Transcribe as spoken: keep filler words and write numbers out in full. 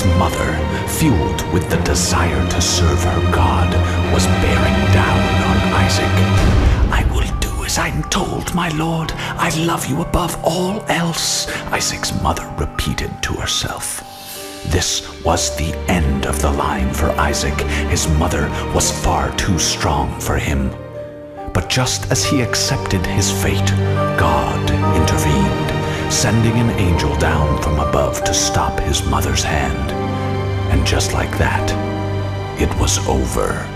His mother, fueled with the desire to serve her God, was bearing down on Isaac. "I will do as I'm told, my lord. I love you above all else," Isaac's mother repeated to herself. This was the end of the line for Isaac. His mother was far too strong for him. But just as he accepted his fate, God intervened, sending an angel down from above to stop his mother's hand. And just like that, it was over.